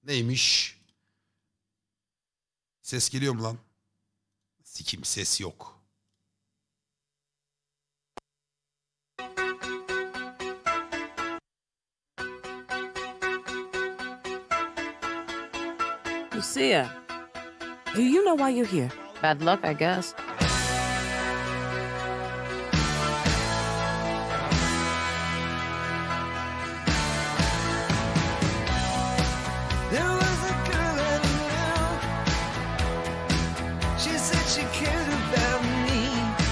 Neymiş? Ses geliyor mu lan? Sikim ses yok. Lucia, do you know why you're here? Bad luck, I guess. There was a girl I knew. She said she cared about me.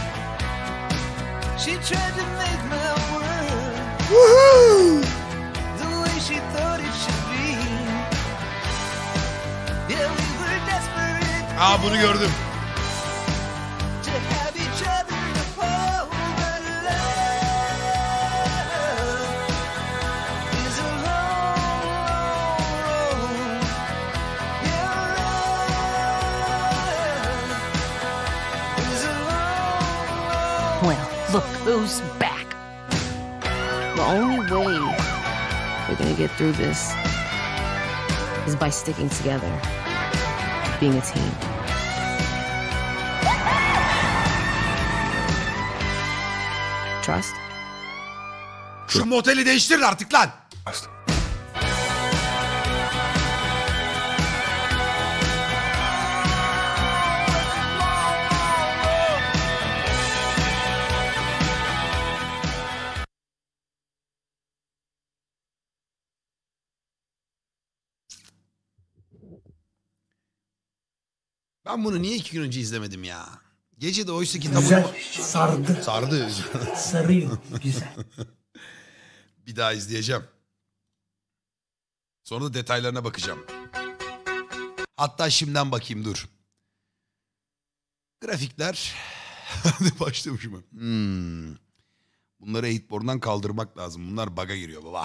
She tried to make my world Woohoo! the way she thought it should be. Yeah, we were desperate Aa bunu gördüm. to have each other to hold, but love is a long, long road. Yeah, love is a long, long Well, look who's back. The only way we're gonna get through this is by sticking together, being a team. Trust? Şu moteli değiştirin artık lan. Ben bunu niye 2 gün önce izlemedim ya? Gece de oysa ki Güzel, sardı. sardı. Sarıyor, güzel. Bir daha izleyeceğim. Sonra da detaylarına bakacağım. Hatta şimdiden bakayım dur. Grafikler. Hadi başlamışım. Bunları Eightborn'dan kaldırmak lazım. Bunlar bug'a giriyor baba.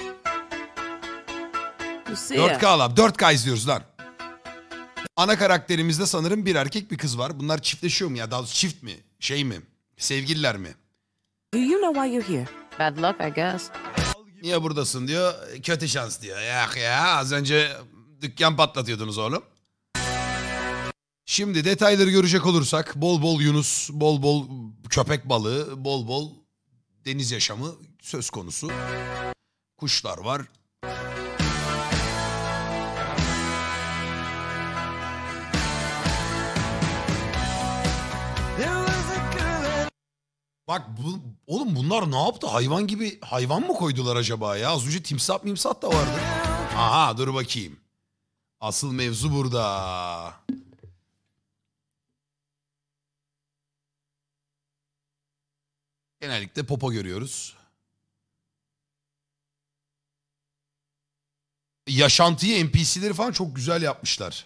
Lucia, 4K lan. 4K izliyoruz lan. Ana karakterimizde sanırım bir erkek bir kız var. Bunlar çiftleşiyor mu ya? Daha doğrusu çift mi? Şey mi? Sevgililer mi? do you know why you're here? Bad luck, I guess. Niye buradasın diyor. Kötü şans diyor. Ya az önce dükkan patlatıyordunuz oğlum. Şimdi detayları görecek olursak bol bol yunus, bol bol köpek balığı, bol bol deniz yaşamı söz konusu. Kuşlar var. Bak oğlum bunlar ne yaptı? Hayvan gibi hayvan mı koydular acaba ya? Az önce timsah mimsah da vardı. Aha dur bakayım. Asıl mevzu burada. Genellikle popo görüyoruz. Yaşantıyı, NPC'leri falan çok güzel yapmışlar.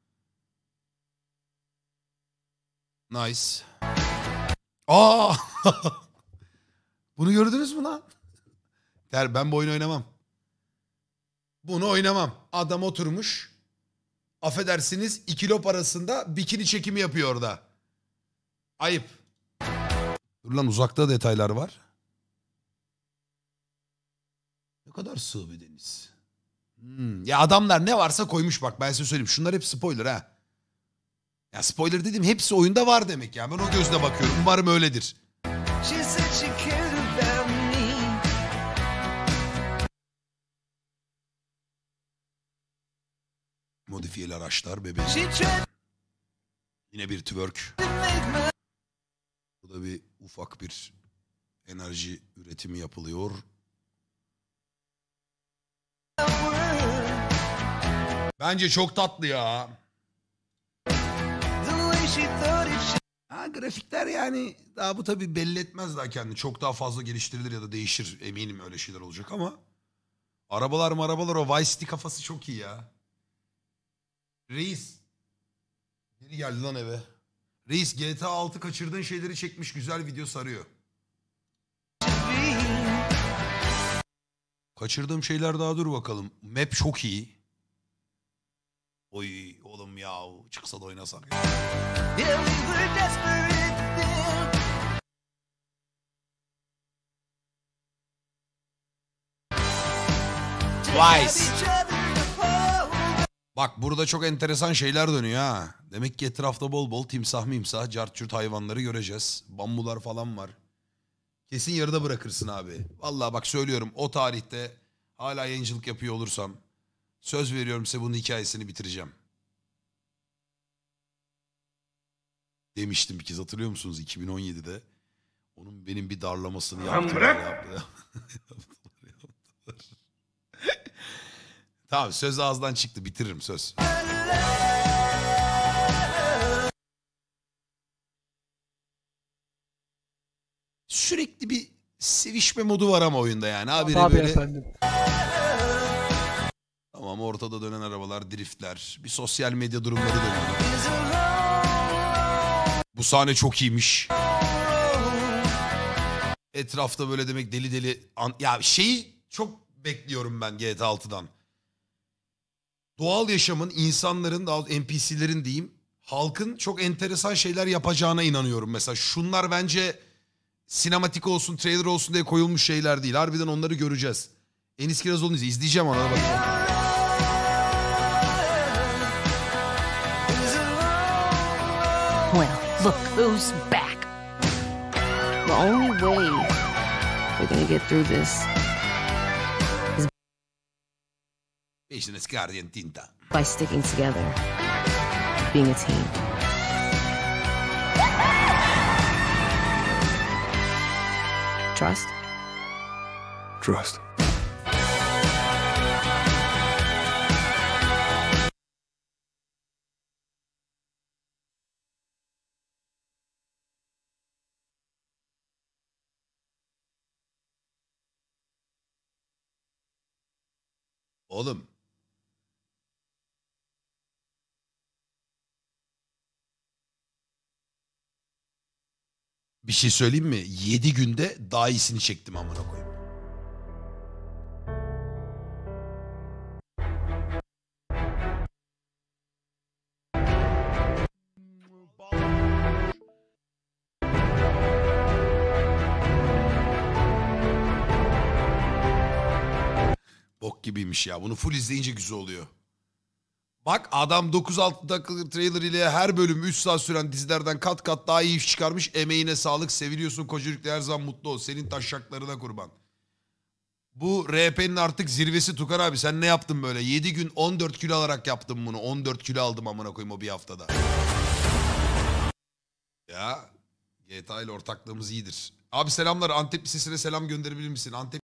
Nice. Aa! Bunu gördünüz mü lan? Ben bu oyunu oynamam. Bunu oynamam. Adam oturmuş. Affedersiniz 2 lop arasında bikini çekimi yapıyor orada. Ayıp. Dur lan uzakta detaylar var. Ne kadar sığ bir deniz. Ya adamlar ne varsa koymuş bak ben size söyleyeyim. Şunlar hep spoiler ha. Ya spoiler dedim hepsi oyunda var demek ya. Ben o gözle bakıyorum. Umarım öyledir. She said she cared about me. Modifiyeli araçlar bebeğim. She tried Yine bir twerk. to make my Burada bir ufak bir enerji üretimi yapılıyor. world Bence çok tatlı ya. the way she thought it should. Ha, grafikler yani daha bu tabii belli etmez daha kendini. Çok daha fazla geliştirilir ya da değişir. Eminim öyle şeyler olacak ama. Arabalar o Vice City kafası çok iyi ya. Reis. Biri geldi lan eve. Reis GTA 6 kaçırdığın şeyleri çekmiş güzel video sarıyor. Kaçırdığım şeyler daha dur bakalım. Map çok iyi. Oy oğlum ya çıksa da oynasak. Yeah, we were desperate then. Twice. Each other to hold, Bak burada çok enteresan şeyler dönüyor ha. Demek ki etrafta bol bol timsah mimsah, cart curt hayvanları göreceğiz. Bambular falan var. Kesin yarıda bırakırsın abi. Vallahi bak söylüyorum, o tarihte hala yayıncılık yapıyor olursam söz veriyorum size, bunun hikayesini bitireceğim. Demiştim bir kez, hatırlıyor musunuz 2017'de? Onun benim bir darlamasını yaptılar. Tamam, söz ağızdan çıktı, bitiririm söz. Sürekli bir sevişme modu var ama oyunda yani. Abi Tabii böyle... efendim. Tamam, ortada dönen arabalar, driftler, bir sosyal medya durumları dönüyor. Bu sahne çok iyiymiş. Etrafta böyle demek deli deli... Ya şeyi çok bekliyorum ben GTA 6'dan. Doğal yaşamın, insanların, daha NPC'lerin diyeyim, halkın çok enteresan şeyler yapacağına inanıyorum. Mesela şunlar bence sinematik olsun, trailer olsun diye koyulmuş şeyler değil. Harbiden onları göreceğiz. Enis Kirazoğlu'nu izleyeceğim, ona bakacağım. Well, look who's back. The only way we're gonna get through this Business Guardian Tinta. by sticking together, being a team. Trust? Trust. Oğlum. Bir şey söyleyeyim mi? 7 günde daha iyisini çektim amına koyayım. Bok gibiymiş ya. Bunu full izleyince güzel oluyor. Bak adam 9-6 dakikalık trailer ile her bölüm 3 saat süren dizilerden kat kat daha iyi iş çıkarmış. Emeğine sağlık. Seviliyorsun Kocacık'ta, her zaman mutlu ol. Senin taşşaklarına kurban. Bu RP'nin artık zirvesi Tukan abi. Sen ne yaptın böyle? 7 gün 14 kilo alarak yaptım bunu. 14 kilo aldım amına koyayım o bir haftada. Ya GTA ile ortaklığımız iyidir. Abi selamlar. Antep Lisesi'ne selam gönderebilir misin? Antep